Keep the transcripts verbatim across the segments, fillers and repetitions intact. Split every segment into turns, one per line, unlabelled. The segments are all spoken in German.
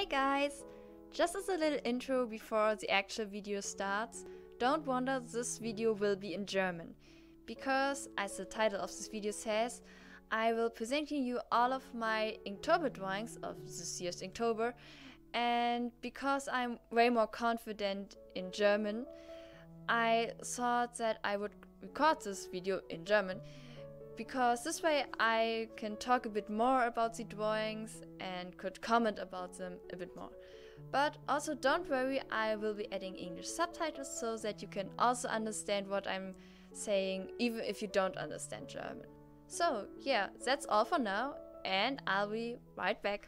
Hey guys! Just as a little intro before the actual video starts, don't wonder, this video will be in German, because as the title of this video says, I will presenting you all of my Inktober drawings of this year's Inktober, and because I'm way more confident in German, I thought that I would record this video in German, because this way I can talk a bit more about the drawings and could comment about them a bit more. But also don't worry, I will be adding English subtitles so that you can also understand what I'm saying, even if you don't understand German. So yeah, that's all for now and I'll be right back.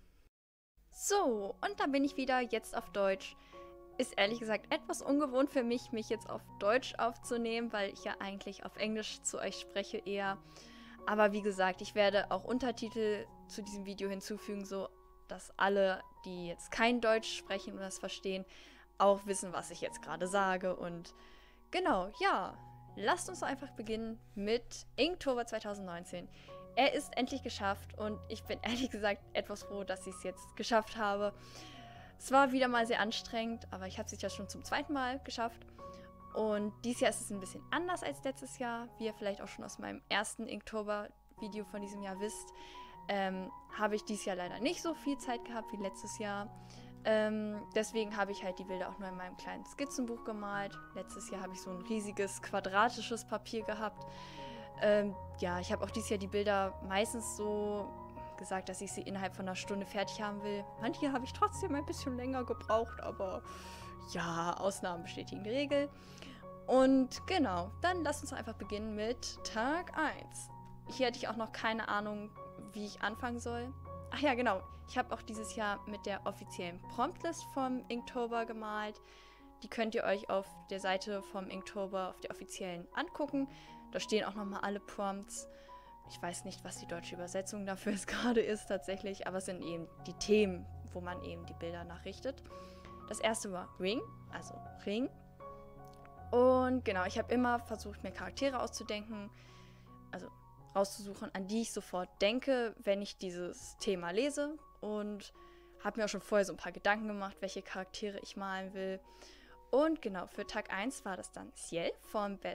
So, und da bin ich wieder, jetzt auf Deutsch. Ist ehrlich gesagt etwas ungewohnt für mich, mich jetzt auf Deutsch aufzunehmen, weil ich ja eigentlich auf Englisch zu euch spreche eher. Aber wie gesagt, ich werde auch Untertitel zu diesem Video hinzufügen, so dass alle, die jetzt kein Deutsch sprechen oder das verstehen, auch wissen, was ich jetzt gerade sage. Und genau, ja, lasst uns doch einfach beginnen mit Inktober zwanzig neunzehn. Er ist endlich geschafft und ich bin ehrlich gesagt etwas froh, dass ich es jetzt geschafft habe. Es war wieder mal sehr anstrengend, aber ich habe es ja schon zum zweiten Mal geschafft. Und dieses Jahr ist es ein bisschen anders als letztes Jahr. Wie ihr vielleicht auch schon aus meinem ersten Inktober-Video von diesem Jahr wisst, ähm, habe ich dieses Jahr leider nicht so viel Zeit gehabt wie letztes Jahr. Ähm, deswegen habe ich halt die Bilder auch nur in meinem kleinen Skizzenbuch gemalt. Letztes Jahr habe ich so ein riesiges quadratisches Papier gehabt. Ähm, ja, ich habe auch dieses Jahr die Bilder meistens so gesagt, dass ich sie innerhalb von einer Stunde fertig haben will. Manche habe ich trotzdem ein bisschen länger gebraucht, aber ja, Ausnahmen bestätigen die Regel. Und genau, dann lasst uns einfach beginnen mit Tag eins. Hier hatte ich auch noch keine Ahnung, wie ich anfangen soll. Ach ja, genau, ich habe auch dieses Jahr mit der offiziellen Promptlist vom Inktober gemalt. Die könnt ihr euch auf der Seite vom Inktober, auf der offiziellen, angucken. Da stehen auch nochmal alle Prompts. Ich weiß nicht, was die deutsche Übersetzung dafür jetzt gerade ist tatsächlich, aber es sind eben die Themen, wo man eben die Bilder nachrichtet. Das erste war Ring, also Ring. Und genau, ich habe immer versucht, mir Charaktere auszudenken, also rauszusuchen, an die ich sofort denke, wenn ich dieses Thema lese. Und habe mir auch schon vorher so ein paar Gedanken gemacht, welche Charaktere ich malen will. Und genau, für Tag eins war das dann Ciel von Black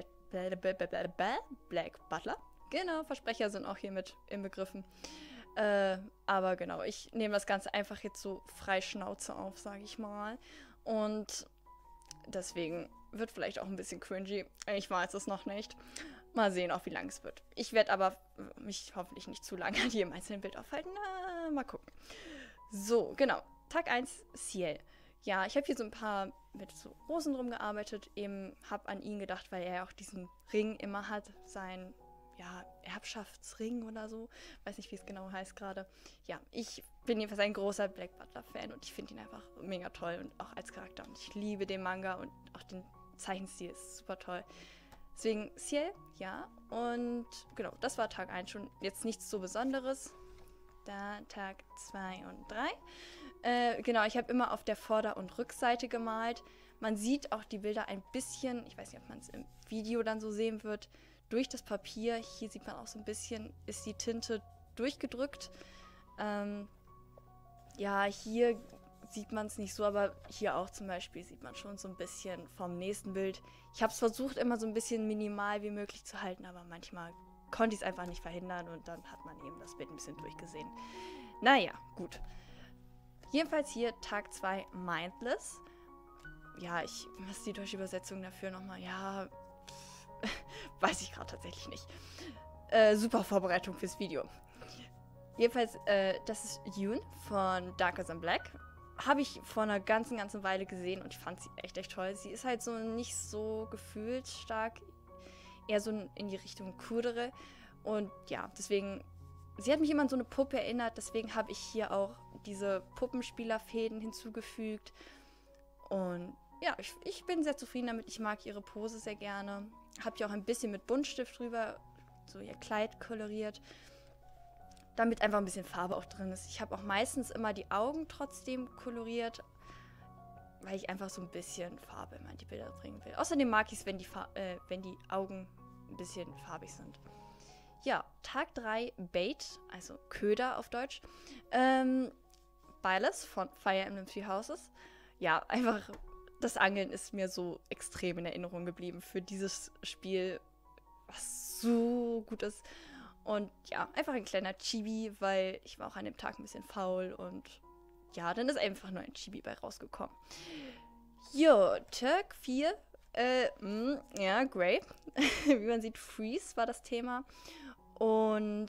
Butler. Genau, Versprecher sind auch hier mit inbegriffen. Äh, aber genau, ich nehme das Ganze einfach jetzt so frei Schnauze auf, sage ich mal. Und deswegen wird vielleicht auch ein bisschen cringy. Ich weiß es noch nicht. Mal sehen, auch wie lang es wird. Ich werde aber mich hoffentlich nicht zu lange an jedem einzelnen Bild aufhalten. Na, mal gucken. So, genau. Tag eins, Ciel. Ja, ich habe hier so ein paar mit so Rosen drum gearbeitet. Eben habe an ihn gedacht, weil er ja auch diesen Ring immer hat. Sein ja, Erbschaftsring oder so. Weiß nicht, wie es genau heißt gerade. Ja, ich bin jedenfalls ein großer Black Butler-Fan und ich finde ihn einfach mega toll und auch als Charakter. Und ich liebe den Manga und auch den Zeichenstil ist super toll. Deswegen Ciel, ja. Und genau, das war Tag eins schon. Jetzt nichts so Besonderes. Da Tag zwei und drei. Äh, genau, ich habe immer auf der Vorder- und Rückseite gemalt. Man sieht auch die Bilder ein bisschen, ich weiß nicht, ob man es im Video dann so sehen wird, durch das Papier. Hier sieht man auch so ein bisschen, ist die Tinte durchgedrückt. Ähm, ja, hier sieht man es nicht so, aber hier auch zum Beispiel sieht man schon so ein bisschen vom nächsten Bild. Ich habe es versucht, immer so ein bisschen minimal wie möglich zu halten, aber manchmal konnte ich es einfach nicht verhindern und dann hat man eben das Bild ein bisschen durchgesehen. Naja, gut. Jedenfalls hier Tag zwei, Mindless. Ja, ich, was ist die deutsche Übersetzung dafür nochmal? Ja, weiß ich gerade tatsächlich nicht. Äh, super Vorbereitung fürs Video. Jedenfalls, äh, das ist Yoon von Darker Than Black. Habe ich vor einer ganzen, ganzen Weile gesehen und ich fand sie echt, echt toll. Sie ist halt so nicht so gefühlt stark, eher so in die Richtung Kudere. Und ja, deswegen, sie hat mich immer an so eine Puppe erinnert, deswegen habe ich hier auch diese Puppenspielerfäden hinzugefügt. Und ja, ich, ich bin sehr zufrieden damit. Ich mag ihre Pose sehr gerne. Habe hier auch ein bisschen mit Buntstift drüber, so ihr Kleid koloriert, damit einfach ein bisschen Farbe auch drin ist. Ich habe auch meistens immer die Augen trotzdem koloriert, weil ich einfach so ein bisschen Farbe immer in die Bilder bringen will. Außerdem mag ich es, wenn die, äh, wenn die Augen ein bisschen farbig sind. Ja, Tag drei, Bait, also Köder auf Deutsch. Ähm, Byleth von Fire Emblem Three Houses. Ja, einfach, das Angeln ist mir so extrem in Erinnerung geblieben für dieses Spiel, was so gut ist. Und ja, einfach ein kleiner Chibi, weil ich war auch an dem Tag ein bisschen faul und ja, dann ist einfach nur ein Chibi bei rausgekommen. Jo, Turk vier. Äh, mh, ja, Grey. Wie man sieht, Freeze war das Thema. Und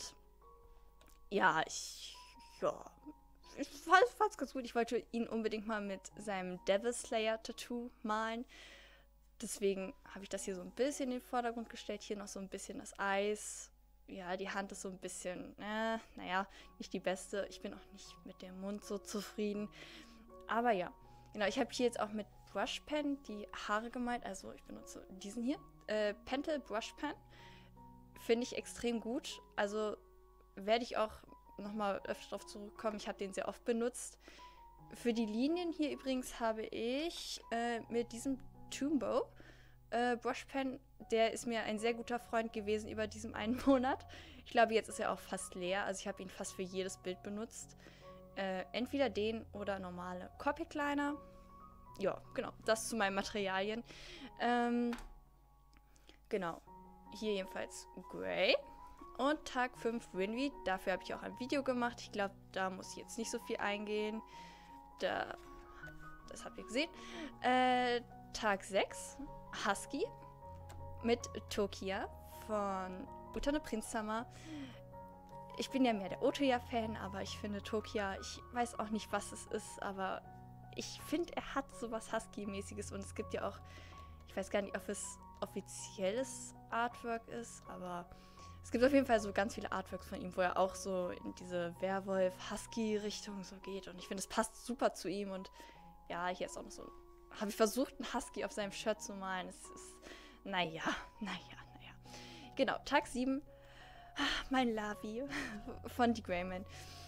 ja, ich, ja, ich fand es ganz gut. Ich wollte ihn unbedingt mal mit seinem Devil Slayer Tattoo malen. Deswegen habe ich das hier so ein bisschen in den Vordergrund gestellt. Hier noch so ein bisschen das Eis. Ja, die Hand ist so ein bisschen, äh, naja, nicht die beste. Ich bin auch nicht mit dem Mund so zufrieden. Aber ja, genau, ich habe hier jetzt auch mit Brush Pen die Haare gemalt. Also ich benutze diesen hier. Äh, Pentel Brush Pen. Finde ich extrem gut. Also werde ich auch nochmal öfter darauf zurückkommen. Ich habe den sehr oft benutzt. Für die Linien hier übrigens habe ich äh, mit diesem Tombow äh, Brush Pen, der ist mir ein sehr guter Freund gewesen über diesen einen Monat. Ich glaube, jetzt ist er auch fast leer. Also ich habe ihn fast für jedes Bild benutzt. Äh, entweder den oder normale Copic Liner. Ja, genau. Das zu meinen Materialien. Ähm, genau. Hier jedenfalls Grey. Und Tag fünf Winry. Dafür habe ich auch ein Video gemacht. Ich glaube, da muss ich jetzt nicht so viel eingehen. Da, das habt ihr gesehen. Äh, Tag sechs Husky mit Tokia von Utano Prince Summer. Ich bin ja mehr der Otoya-Fan, aber ich finde Tokia, ich weiß auch nicht, was es ist, aber ich finde, er hat sowas Husky-mäßiges und es gibt ja auch, ich weiß gar nicht, ob es offizielles Artwork ist, aber es gibt auf jeden Fall so ganz viele Artworks von ihm, wo er auch so in diese Werwolf-Husky-Richtung so geht und ich finde, es passt super zu ihm und ja, hier ist auch noch so, habe ich versucht, einen Husky auf seinem Shirt zu malen. Es ist, naja, naja, naja. Genau, Tag sieben, mein Lavi von The Greyman.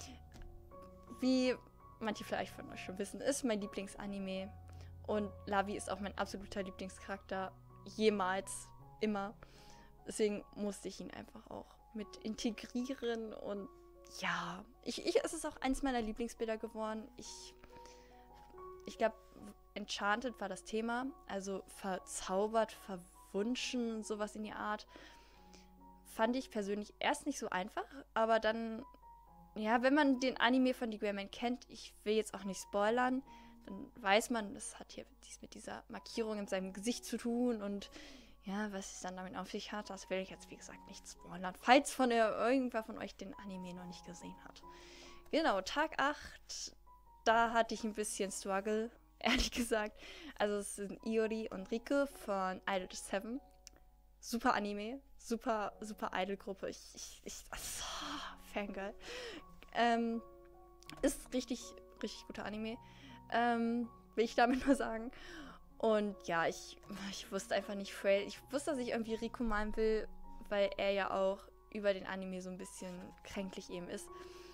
Wie manche vielleicht von euch schon wissen, ist mein Lieblingsanime und Lavi ist auch mein absoluter Lieblingscharakter jemals, immer. Deswegen musste ich ihn einfach auch mit integrieren und ja, ich, ich, es ist auch eins meiner Lieblingsbilder geworden. Ich, ich glaube, Enchanted war das Thema, also verzaubert, verwunschen, sowas in die Art. Fand ich persönlich erst nicht so einfach, aber dann, ja, wenn man den Anime von The Greyman kennt, ich will jetzt auch nicht spoilern, dann weiß man, das hat hier dies mit dieser Markierung in seinem Gesicht zu tun und ja, was es dann damit auf sich hat, das will ich jetzt, wie gesagt, nicht spoilern, falls von der, irgendwer von euch den Anime noch nicht gesehen hat. Genau, Tag acht, da hatte ich ein bisschen Struggle, ehrlich gesagt. Also es sind Iori und Rike von Idol Seven. Super Anime, super, super Idol-Gruppe. Ich, ich, ich, so, Fangirl. Ähm, ist richtig, richtig guter Anime. Ähm, will ich damit nur sagen. Und ja, ich, ich wusste einfach nicht, Frail. Ich wusste, dass ich irgendwie Rico malen will, weil er ja auch über den Anime so ein bisschen kränklich eben ist.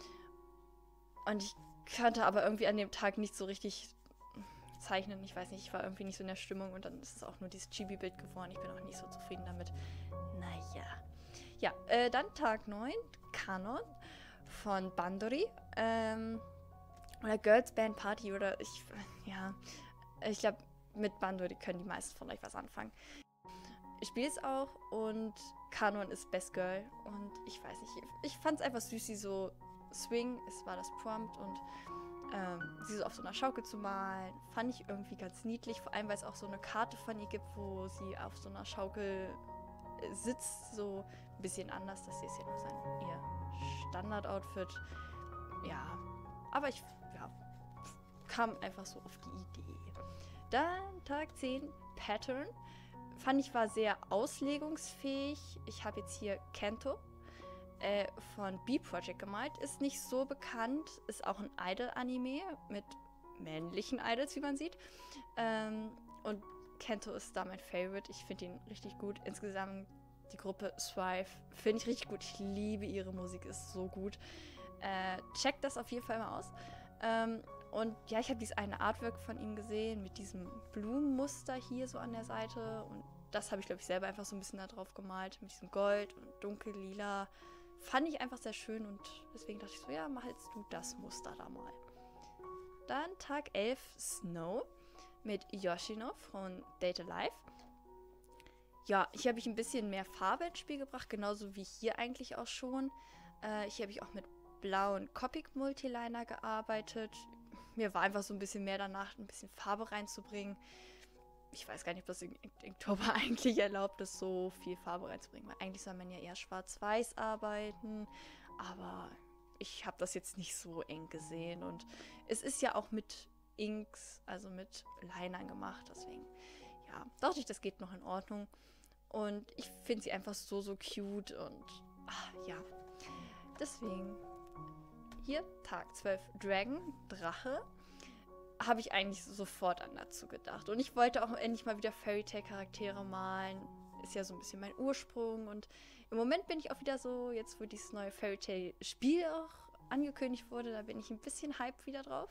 Und ich konnte aber irgendwie an dem Tag nicht so richtig zeichnen. Ich weiß nicht, ich war irgendwie nicht so in der Stimmung und dann ist es auch nur dieses Chibi-Bild geworden. Ich bin auch nicht so zufrieden damit. Naja. Ja, äh, dann Tag neun, Kanon von Bandori. Ähm, oder Girls Band Party oder ich, ja, ich glaube, mit Bandori können die meisten von euch was anfangen. Ich spiele es auch und Kanon ist Best Girl und ich weiß nicht, ich fand es einfach süß, sie so Swing, es war das Prompt und ähm, sie so auf so einer Schaukel zu malen, fand ich irgendwie ganz niedlich, vor allem weil es auch so eine Karte von ihr gibt, wo sie auf so einer Schaukel sitzt, so ein bisschen anders, das hier ist ja nur sein ihr Standard-Outfit, ja, aber ich ja, kam einfach so auf die Idee. Dann Tag zehn, Pattern. Fand ich war sehr auslegungsfähig. Ich habe jetzt hier Kento äh, von B-Project gemalt. Ist nicht so bekannt. Ist auch ein Idol-Anime mit männlichen Idols, wie man sieht. Ähm, und Kento ist da mein Favorite. Ich finde ihn richtig gut. Insgesamt die Gruppe Thrive finde ich richtig gut. Ich liebe ihre Musik, ist so gut. Äh, checkt das auf jeden Fall mal aus. Ähm, Und ja, ich habe dieses eine Artwork von ihm gesehen mit diesem Blumenmuster hier so an der Seite. Und das habe ich, glaube ich, selber einfach so ein bisschen da drauf gemalt. Mit diesem Gold und dunkellila. Fand ich einfach sehr schön und deswegen dachte ich so, ja, malst du das Muster da mal. Dann Tag elf Snow mit Yoshino von Date Alive. Ja, hier habe ich ein bisschen mehr Farbe ins Spiel gebracht, genauso wie hier eigentlich auch schon. Äh, hier habe ich auch mit blauen Copic Multiliner gearbeitet. Mir war einfach so ein bisschen mehr danach, ein bisschen Farbe reinzubringen. Ich weiß gar nicht, ob das in Inktober eigentlich erlaubt ist, so viel Farbe reinzubringen. Weil eigentlich soll man ja eher schwarz-weiß arbeiten. Aber ich habe das jetzt nicht so eng gesehen. Und es ist ja auch mit Inks, also mit Linern gemacht. Deswegen, ja, dachte ich, das geht noch in Ordnung. Und ich finde sie einfach so, so cute. Und ach, ja, deswegen hier Tag zwölf Dragon, Drache. Habe ich eigentlich sofort an dazu gedacht. Und ich wollte auch endlich mal wieder Fairy Tail Charaktere malen. Ist ja so ein bisschen mein Ursprung. Und im Moment bin ich auch wieder so, jetzt wo dieses neue Fairy Tail Spiel auch angekündigt wurde, da bin ich ein bisschen hyped wieder drauf.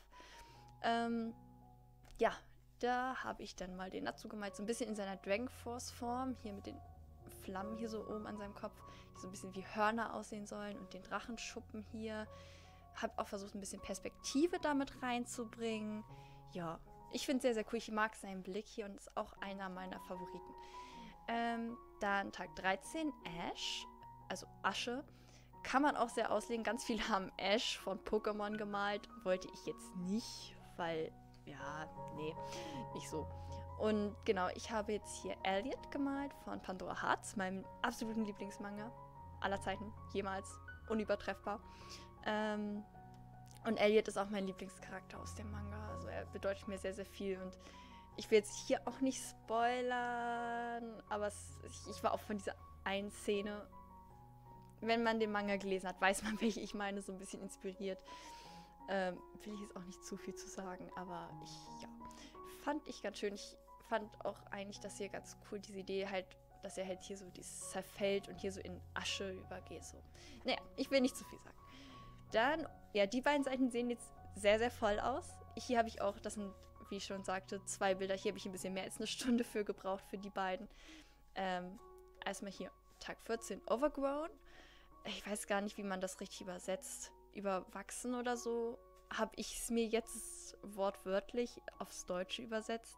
Ähm, ja, da habe ich dann mal den Natsu gemalt. So ein bisschen in seiner Dragon Force Form. Hier mit den Flammen hier so oben an seinem Kopf. Die so ein bisschen wie Hörner aussehen sollen. Und den Drachenschuppen hier. Habe auch versucht, ein bisschen Perspektive damit reinzubringen. Ja, ich finde es sehr, sehr cool. Ich mag seinen Blick hier und ist auch einer meiner Favoriten. Ähm, dann Tag dreizehn, Ash, also Asche. Kann man auch sehr auslegen. Ganz viele haben Ash von Pokémon gemalt. Wollte ich jetzt nicht, weil, ja, nee, nicht so. Und genau, ich habe jetzt hier Elliot gemalt von Pandora Hearts, meinem absoluten Lieblingsmanga aller Zeiten, jemals, unübertreffbar. Ähm, und Elliot ist auch mein Lieblingscharakter aus dem Manga. Also er bedeutet mir sehr, sehr viel. Und ich will jetzt hier auch nicht spoilern, aber es, ich, ich war auch von dieser einen Szene, wenn man den Manga gelesen hat, weiß man, welche ich meine, so ein bisschen inspiriert. Ähm, will ich jetzt auch nicht zu viel zu sagen, aber ich, ja, fand ich ganz schön. Ich fand auch eigentlich das hier ganz cool, diese Idee halt, dass er halt hier so dieses zerfällt und hier so in Asche übergeht. So. Naja, ich will nicht zu viel sagen. Dann, ja, die beiden Seiten sehen jetzt sehr, sehr voll aus. Hier habe ich auch, das sind, wie ich schon sagte, zwei Bilder. Hier habe ich ein bisschen mehr als eine Stunde für gebraucht für die beiden. Ähm, erstmal hier Tag vierzehn, Overgrown. Ich weiß gar nicht, wie man das richtig übersetzt. Überwachsen oder so. Habe ich es mir jetzt wortwörtlich aufs Deutsche übersetzt.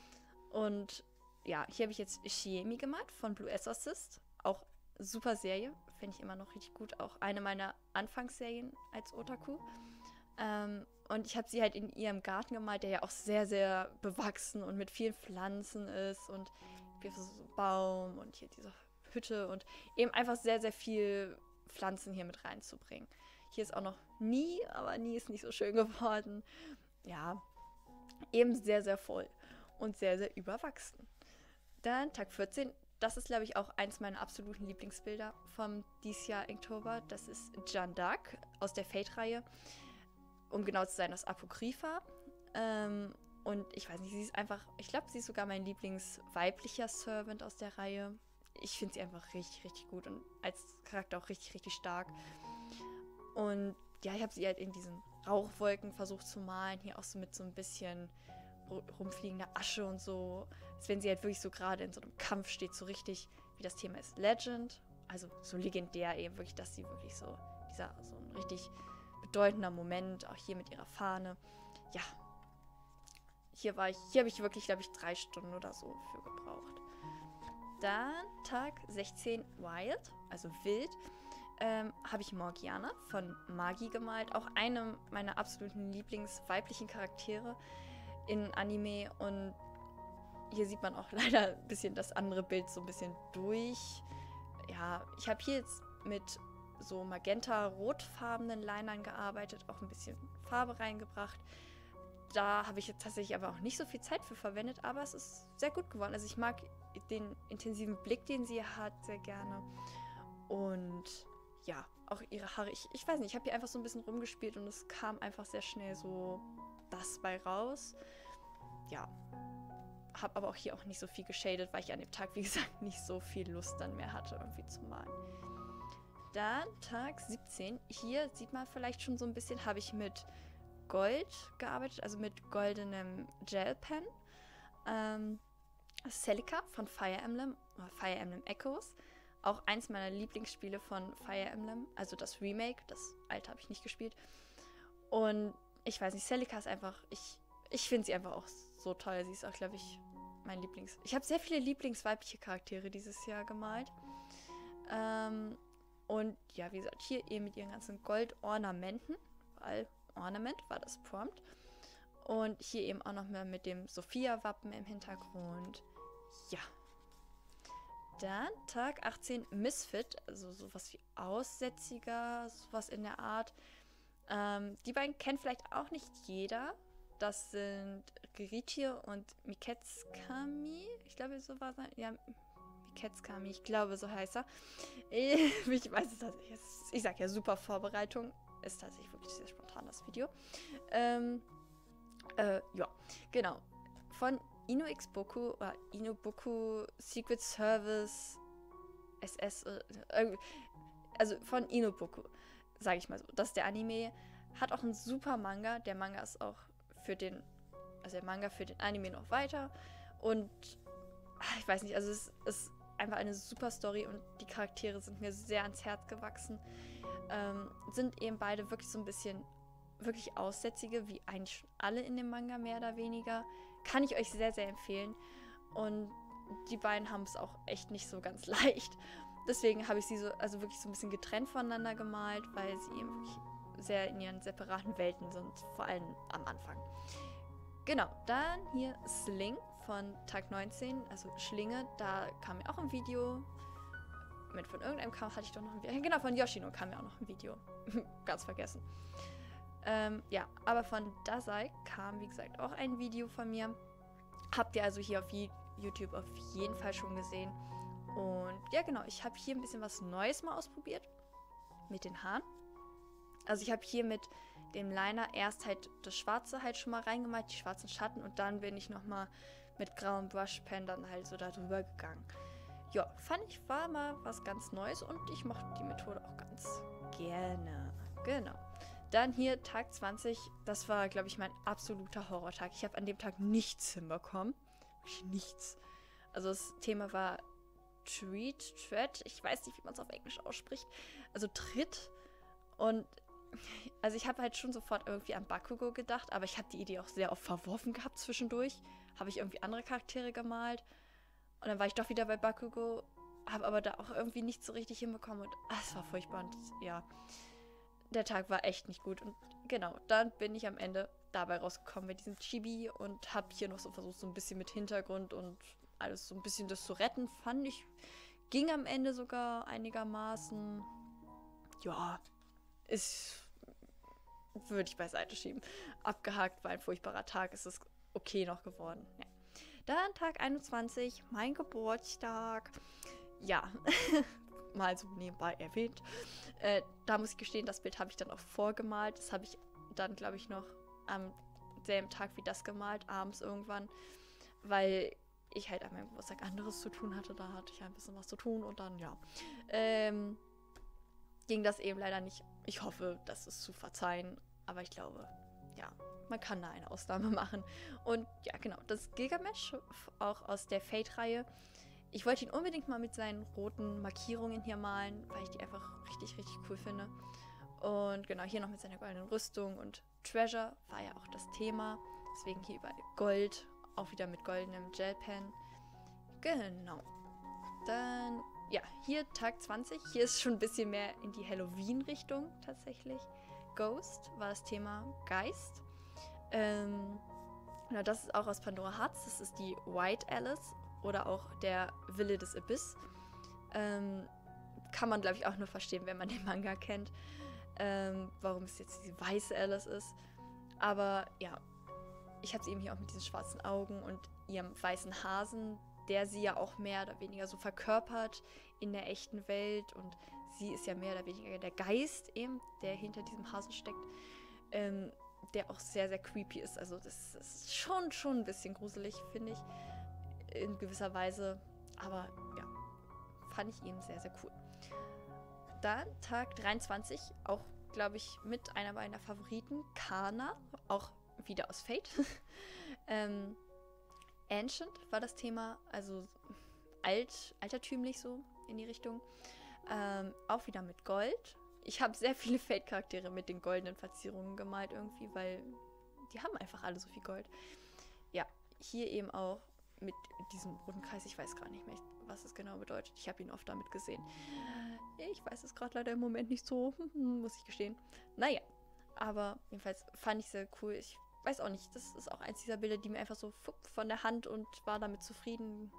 Und ja, hier habe ich jetzt Shiemi gemacht von Blue Exorcist. Auch super Serie. Finde ich immer noch richtig gut. Auch eine meiner Anfangsserien als Otaku. Ähm, und ich habe sie halt in ihrem Garten gemalt, der ja auch sehr, sehr bewachsen und mit vielen Pflanzen ist. Und hier ist so ein Baum und hier diese Hütte. Und eben einfach sehr, sehr viel Pflanzen hier mit reinzubringen. Hier ist auch noch Nie, aber Nie ist nicht so schön geworden. Ja, eben sehr, sehr voll. Und sehr, sehr überwachsen. Dann Tag vierzehn. Das ist, glaube ich, auch eins meiner absoluten Lieblingsbilder vom dieses Jahr Inktober. Das ist Jeanne d'Arc aus der Fate-Reihe. Um genau zu sein, aus Apokrypha. Ähm, und ich weiß nicht, sie ist einfach, ich glaube, sie ist sogar mein Lieblingsweiblicher Servant aus der Reihe. Ich finde sie einfach richtig, richtig gut und als Charakter auch richtig, richtig stark. Und ja, ich habe sie halt in diesen Rauchwolken versucht zu malen. Hier auch so mit so ein bisschen rumfliegender Asche und so. Als wenn sie halt wirklich so gerade in so einem Kampf steht, so richtig, wie das Thema ist, Legend. Also so legendär eben wirklich, dass sie wirklich so, dieser, so ein richtig bedeutender Moment, auch hier mit ihrer Fahne. Ja, hier war ich, hier habe ich wirklich, glaube ich, drei Stunden oder so für gebraucht. Dann Tag sechzehn Wild, also wild, ähm, habe ich Morgiana von Magi gemalt. Auch eine meiner absoluten Lieblingsweiblichen Charaktere in Anime. Und hier sieht man auch leider ein bisschen das andere Bild so ein bisschen durch. Ja, ich habe hier jetzt mit so magenta-rotfarbenen Linern gearbeitet, auch ein bisschen Farbe reingebracht. Da habe ich jetzt tatsächlich aber auch nicht so viel Zeit für verwendet, aber es ist sehr gut geworden. Also ich mag den intensiven Blick, den sie hat, sehr gerne. Und ja, auch ihre Haare. Ich, ich weiß nicht, ich habe hier einfach so ein bisschen rumgespielt und es kam einfach sehr schnell so das bei raus. Ja, habe aber auch hier auch nicht so viel geschadet, weil ich an dem Tag, wie gesagt, nicht so viel Lust dann mehr hatte, irgendwie zu malen. Dann Tag siebzehn. Hier sieht man vielleicht schon so ein bisschen, habe ich mit Gold gearbeitet, also mit goldenem Gel-Pen. Ähm, Celica von Fire Emblem, oder Fire Emblem Echoes. Auch eins meiner Lieblingsspiele von Fire Emblem, also das Remake, das alte habe ich nicht gespielt. Und ich weiß nicht, Celica ist einfach, ich, ich finde sie einfach auch so toll. Sie ist auch, glaube ich, mein Lieblings... Ich habe sehr viele Lieblingsweibliche Charaktere dieses Jahr gemalt. Ähm, und ja, wie gesagt, hier eben mit ihren ganzen Goldornamenten, weil Ornament war das Prompt. Und hier eben auch noch mal mit dem Sophia-Wappen im Hintergrund. Ja. Dann Tag achtzehn Misfit, also sowas wie Aussätziger, sowas in der Art. Ähm, die beiden kennt vielleicht auch nicht jeder. Das sind Geritir und Miketskami. Ich glaube, so war es. Ja, Miketskami, ich glaube, so heißt er. Ich weiß es tatsächlich. Ich sag ja, super Vorbereitung. Ist tatsächlich wirklich sehr spontan, das Video. Ähm, äh, ja, genau. Von Inu X Boku, oder Inuboku Secret Service S S, äh, also von Inuboku, sage ich mal so. Das ist der Anime. Hat auch einen super Manga. Der Manga ist auch für den, also der Manga für den Anime noch weiter. Und ach, ich weiß nicht, also es ist einfach eine super Story und die Charaktere sind mir sehr ans Herz gewachsen. Ähm, sind eben beide wirklich so ein bisschen wirklich Aussätzige, wie eigentlich schon alle in dem Manga, mehr oder weniger. Kann ich euch sehr, sehr empfehlen. Und die beiden haben es auch echt nicht so ganz leicht. Deswegen habe ich sie so, also wirklich so ein bisschen getrennt voneinander gemalt, weil sie eben wirklich sehr in ihren separaten Welten sind, vor allem am Anfang. Genau, dann hier Sling von Tag neunzehn, also Schlinge, da kam mir auch ein Video. Mit von irgendeinem kam, hatte ich doch noch ein Video. Genau, von Yoshino kam mir auch noch ein Video. Ganz vergessen. Ähm, ja, aber von Dazai kam, wie gesagt, auch ein Video von mir. Habt ihr also hier auf YouTube auf jeden Fall schon gesehen. Und ja, genau, ich habe hier ein bisschen was Neues mal ausprobiert. Mit den Haaren. Also ich habe hier mit dem Liner erst halt das Schwarze halt schon mal reingemalt, die schwarzen Schatten. Und dann bin ich nochmal mit grauem Brushpen dann halt so da drüber gegangen. Ja, fand ich, war mal was ganz Neues und ich mochte die Methode auch ganz gerne. Genau. Dann hier Tag zwanzig, das war, glaube ich, mein absoluter Horrortag. Ich habe an dem Tag nichts hinbekommen. Wirklich nichts. Also das Thema war Treat, Tread, ich weiß nicht, wie man es auf Englisch ausspricht. Also Tritt. Und also ich habe halt schon sofort irgendwie an Bakugo gedacht, aber ich habe die Idee auch sehr oft verworfen gehabt zwischendurch. Habe ich irgendwie andere Charaktere gemalt. Und dann war ich doch wieder bei Bakugo, habe aber da auch irgendwie nicht so richtig hinbekommen. Und ach, es war furchtbar. Und ja, der Tag war echt nicht gut. Und genau, dann bin ich am Ende dabei rausgekommen mit diesem Chibi und habe hier noch so versucht, so ein bisschen mit Hintergrund und alles so ein bisschen das zu retten. Fand ich, ging am Ende sogar einigermaßen. Ja, ist, würde ich beiseite schieben. Abgehakt, war ein furchtbarer Tag, ist es okay noch geworden. Ja. Dann Tag einundzwanzig, mein Geburtstag. Ja, mal so nebenbei erwähnt. Äh, da muss ich gestehen, das Bild habe ich dann auch vorgemalt. Das habe ich dann, glaube ich, noch am selben Tag wie das gemalt, abends irgendwann. Weil ich halt an meinem Geburtstag anderes zu tun hatte. Da hatte ich ein bisschen was zu tun und dann, ja. Ähm, ging das eben leider nicht. Ich hoffe, das ist zu verzeihen. Aber ich glaube, ja, man kann da eine Ausnahme machen. Und ja, genau, das Gilgamesh, auch aus der Fate-Reihe. Ich wollte ihn unbedingt mal mit seinen roten Markierungen hier malen, weil ich die einfach richtig, richtig cool finde. Und genau, hier noch mit seiner goldenen Rüstung und Treasure war ja auch das Thema. Deswegen hier überall Gold, auch wieder mit goldenem Gelpen. Genau. Dann, ja, hier Tag zwanzig. Hier ist schon ein bisschen mehr in die Halloween-Richtung tatsächlich. Ghost war das Thema Geist. Ähm, genau, das ist auch aus Pandora Hearts. Das ist die White Alice oder auch der Wille des Abyss. Ähm, kann man, glaube ich, auch nur verstehen, wenn man den Manga kennt. Ähm, warum es jetzt diese weiße Alice ist. Aber ja, ich habe sie eben hier auch mit diesen schwarzen Augen und ihrem weißen Hasen, der sie ja auch mehr oder weniger so verkörpert in der echten Welt. Und sie ist ja mehr oder weniger der Geist eben, der hinter diesem Hasen steckt. Ähm, der auch sehr, sehr creepy ist. Also das ist schon, schon ein bisschen gruselig, finde ich. In gewisser Weise. Aber ja, fand ich eben sehr, sehr cool. Dann Tag dreiundzwanzig, auch, glaube ich, mit einer meiner Favoriten, Kana, auch wieder aus Fate. ähm, Ancient war das Thema, also alt, altertümlich so in die Richtung. Ähm, auch wieder mit Gold. ich habe sehr viele Fate-Charaktere mit den goldenen Verzierungen gemalt irgendwie, weil die haben einfach alle so viel Gold. Ja, hier eben auch mit diesem roten Kreis. Ich weiß gar nicht mehr, was es genau bedeutet. Ich habe ihn oft damit gesehen. Ich weiß es gerade leider im Moment nicht so, muss ich gestehen. Naja, aber jedenfalls fand ich sehr cool. Ich weiß auch nicht, das ist auch eins dieser Bilder, die mir einfach so fupp von der Hand und war damit zufrieden.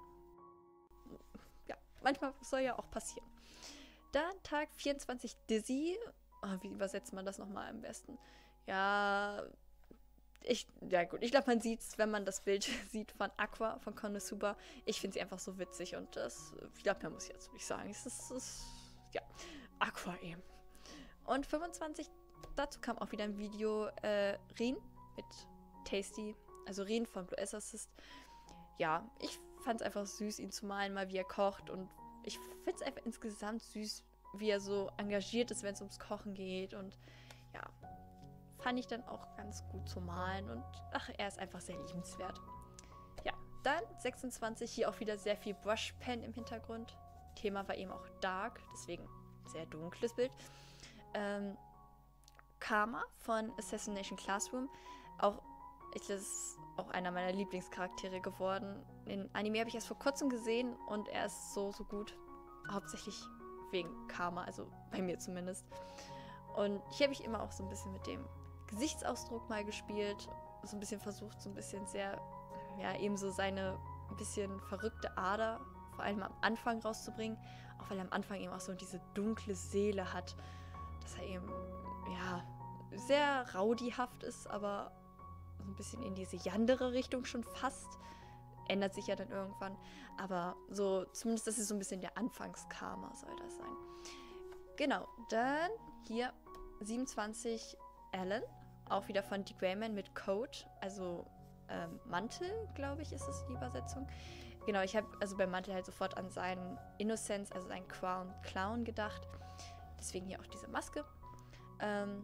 Ja, manchmal soll ja auch passieren. Dann Tag vierundzwanzig Dizzy. Oh, wie übersetzt man das nochmal am besten? Ja, ich, ja gut, ich glaube, man sieht es, wenn man das Bild sieht von Aqua, von Konosuba. Ich finde sie einfach so witzig und das, ich glaube, mehr muss ich jetzt nicht sagen. Es ist, es, ja, Aqua eben. Und fünfundzwanzig, dazu kam auch wieder ein Video, äh, Rin mit Tasty, also Rin von Blue Exorcist. Ja, ich fand es einfach süß, ihn zu malen, mal wie er kocht und ich finde es einfach insgesamt süß, wie er so engagiert ist, wenn es ums Kochen geht. Und ja, fand ich dann auch ganz gut zu malen. Und ach, er ist einfach sehr liebenswert. Ja, dann sechsundzwanzig, hier auch wieder sehr viel Brushpen im Hintergrund. Thema war eben auch Dark, deswegen sehr dunkles Bild. Ähm, Karma von Assassination Classroom. Auch, ich, das ist auch einer meiner Lieblingscharaktere geworden. In Anime habe ich erst vor kurzem gesehen und er ist so, so gut. Hauptsächlich wegen Karma, also bei mir zumindest. Und hier habe ich immer auch so ein bisschen mit dem Gesichtsausdruck mal gespielt. So ein bisschen versucht, so ein bisschen sehr, ja, eben so seine ein bisschen verrückte Ader, vor allem am Anfang rauszubringen. Auch weil er am Anfang eben auch so diese dunkle Seele hat. Dass er eben, ja, sehr rowdyhaft ist, aber so ein bisschen in diese Yandere Richtung schon fast. Ändert sich ja dann irgendwann. Aber so, zumindest das ist so ein bisschen der Anfangskarma, soll das sein. Genau, dann hier siebenundzwanzig Alan. Auch wieder von Dick Grayman mit Coat. Also ähm, Mantel, glaube ich, ist es die Übersetzung. Genau, ich habe also beim Mantel halt sofort an seinen Innocence, also seinen Crown Clown gedacht. Deswegen hier auch diese Maske. Ähm,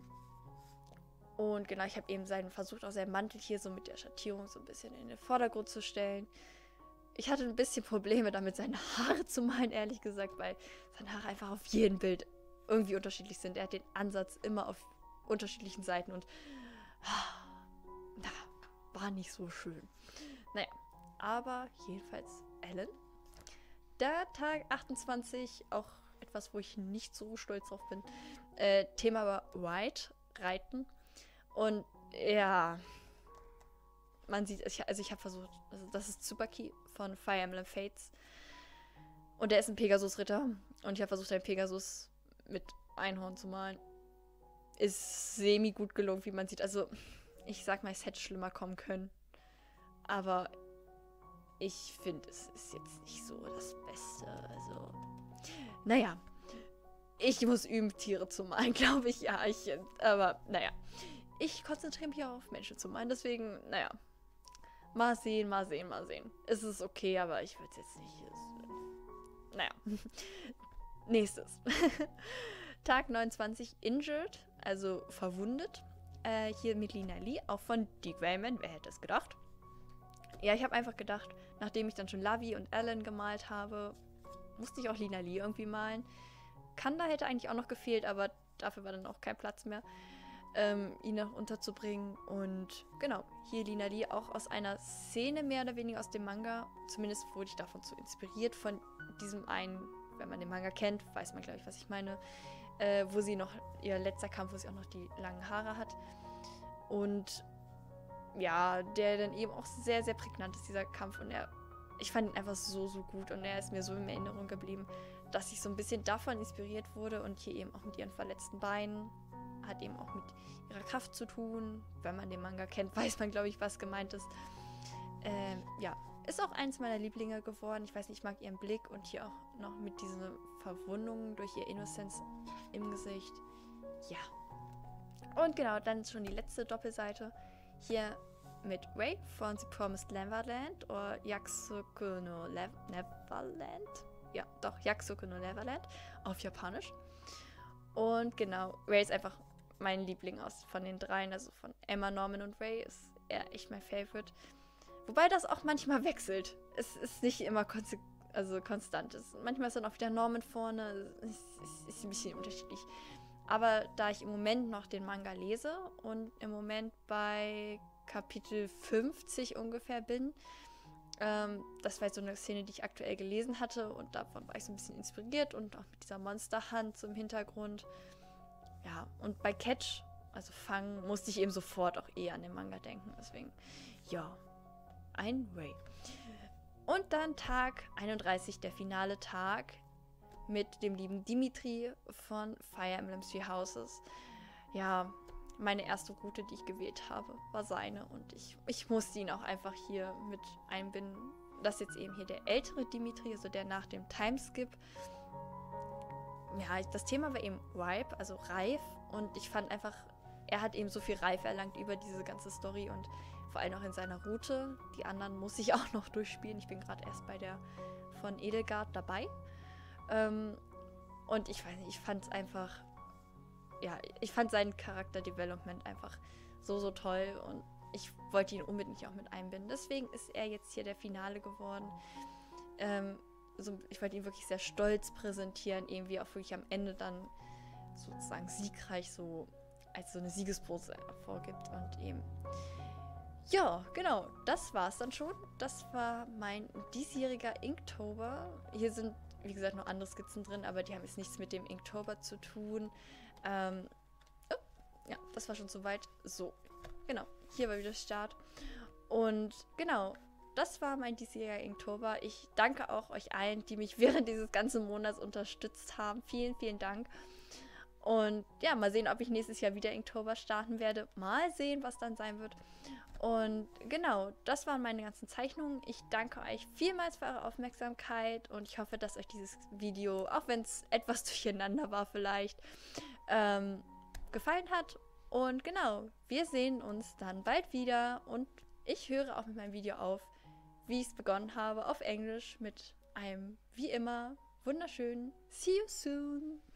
Und genau, ich habe eben seinen versucht, auch seinen Mantel hier so mit der Schattierung so ein bisschen in den Vordergrund zu stellen. Ich hatte ein bisschen Probleme damit, seine Haare zu malen, ehrlich gesagt, weil seine Haare einfach auf jedem Bild irgendwie unterschiedlich sind. Er hat den Ansatz immer auf unterschiedlichen Seiten und na, war nicht so schön. Naja, aber jedenfalls Alan. Der Tag achtundzwanzig, auch etwas, wo ich nicht so stolz drauf bin. Äh, Thema war Ride, Reiten. Und ja, man sieht, also ich habe versucht, also das ist Tsubaki von Fire Emblem Fates. Und der ist ein Pegasus-Ritter. Und ich habe versucht, einen Pegasus mit Einhorn zu malen. Ist semi gut gelungen, wie man sieht. Also, ich sag mal, es hätte schlimmer kommen können. Aber ich finde, es ist jetzt nicht so das Beste. Also, naja. Ich muss üben, Tiere zu malen, glaube ich. Ja, ich, aber naja. Ich konzentriere mich auch auf Menschen zu malen, deswegen, naja. Mal sehen, mal sehen, mal sehen. Es ist okay, aber ich würde es jetzt nicht. Es, naja. Nächstes. Tag neunundzwanzig, Injured, also verwundet. Äh, hier mit Lina Lee, auch von Dick Grayman, wer hätte es gedacht? Ja, ich habe einfach gedacht, nachdem ich dann schon Lavi und Alan gemalt habe, musste ich auch Lina Lee irgendwie malen. Kanda hätte eigentlich auch noch gefehlt, aber dafür war dann auch kein Platz mehr. Ähm, ihn noch unterzubringen. Und genau, hier Lina Lee auch aus einer Szene mehr oder weniger aus dem Manga. Zumindest wurde ich davon so inspiriert von diesem einen, wenn man den Manga kennt, weiß man, glaube ich, was ich meine, äh, wo sie noch, ihr letzter Kampf, wo sie auch noch die langen Haare hat. Und ja, der dann eben auch sehr, sehr prägnant ist, dieser Kampf. Und er, ich fand ihn einfach so, so gut und er ist mir so in Erinnerung geblieben, dass ich so ein bisschen davon inspiriert wurde und hier eben auch mit ihren verletzten Beinen. Hat eben auch mit ihrer Kraft zu tun. Wenn man den Manga kennt, weiß man, glaube ich, was gemeint ist. Ähm, ja, ist auch eins meiner Lieblinge geworden. Ich weiß nicht, ich mag ihren Blick und hier auch noch mit diesen Verwundungen durch ihr Innocence im Gesicht. Ja. Und genau, dann schon die letzte Doppelseite. Hier mit Ray von The Promised Neverland oder Yakusoku no Le- Neverland. Ja, doch, Yakusoku no Neverland auf Japanisch. Und genau, Ray ist einfach mein Liebling aus von den dreien, also von Emma, Norman und Ray ist er echt mein Favorite. Wobei das auch manchmal wechselt. Es ist nicht immer konse- also konstant. Es, manchmal ist dann auch wieder Norman vorne. Es ist, ist ein bisschen unterschiedlich. aber da ich im Moment noch den Manga lese und im Moment bei Kapitel fünfzig ungefähr bin, ähm, das war jetzt so eine Szene, die ich aktuell gelesen hatte und davon war ich so ein bisschen inspiriert und auch mit dieser Monsterhand zum Hintergrund. Ja, und bei Catch, also Fangen, musste ich eben sofort auch eher an den Manga denken, deswegen, ja, ein Way. Und dann Tag einunddreißig, der finale Tag mit dem lieben Dimitri von Fire Emblem Three Houses. Ja, meine erste Route, die ich gewählt habe, war seine und ich, ich musste ihn auch einfach hier mit einbinden. Das ist jetzt eben hier der ältere Dimitri, also der nach dem Timeskip. Ja, das Thema war eben ripe, also reif und ich fand einfach, er hat eben so viel Reife erlangt über diese ganze Story und vor allem auch in seiner Route. Die anderen muss ich auch noch durchspielen. Ich bin gerade erst bei der von Edelgard dabei. Ähm, und ich weiß nicht, ich fand es einfach, ja, ich fand sein Charakter-Development einfach so, so toll und ich wollte ihn unbedingt auch mit einbinden. Deswegen ist er jetzt hier der Finale geworden. Ähm, so, ich wollte ihn wirklich sehr stolz präsentieren, irgendwie auch wirklich am Ende dann sozusagen siegreich so als so eine Siegespose vorgibt und eben ja, genau, das war's dann schon. Das war mein diesjähriger Inktober. Hier sind, wie gesagt, noch andere Skizzen drin, aber die haben jetzt nichts mit dem Inktober zu tun. Ähm, oh, ja, das war schon soweit. So, genau, hier war wieder Start. Und genau, das war mein diesjähriger Inktober. Ich danke auch euch allen, die mich während dieses ganzen Monats unterstützt haben. Vielen, vielen Dank. Und ja, mal sehen, ob ich nächstes Jahr wieder Inktober starten werde. Mal sehen, was dann sein wird. Und genau, das waren meine ganzen Zeichnungen. Ich danke euch vielmals für eure Aufmerksamkeit und ich hoffe, dass euch dieses Video, auch wenn es etwas durcheinander war vielleicht, ähm, gefallen hat. Und genau, wir sehen uns dann bald wieder und ich höre auch mit meinem Video auf, wie ich es begonnen habe, auf Englisch mit einem, wie immer, wunderschönen See you soon!